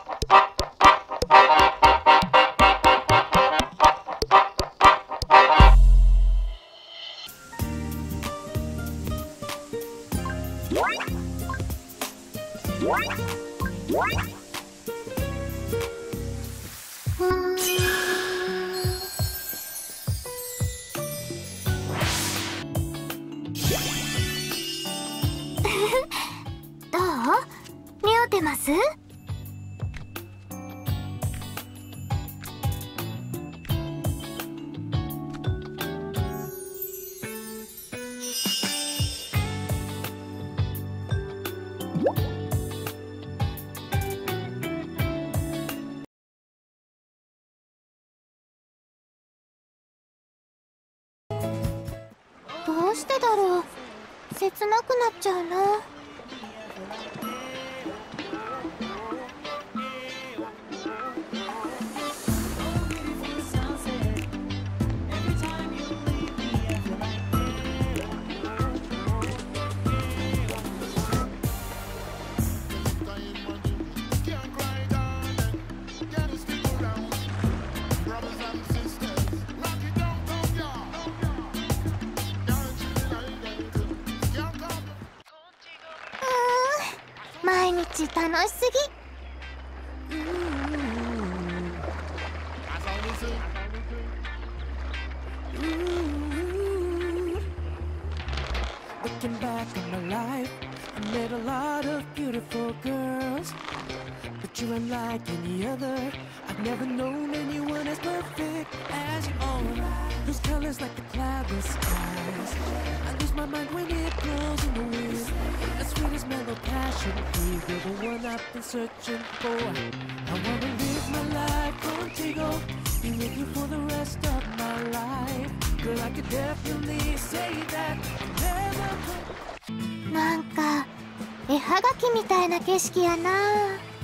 どう？似合ってます？どうしてだろう。切なくなっちゃうな。毎日楽しすぎ。 Looking back on my life, I met a lot of beautiful girls, but you're unlike any other. I've never known anyone as perfect as you are. Those colors like the cloudless skies. I lose my mind when it blows in the wind. As sweet as mellow passion, you're the one I've been searching for. I wanna live my life contigo, be with you for the rest of my life. Girl, I could definitely say that never. なんか絵はがきみたいな景色やな。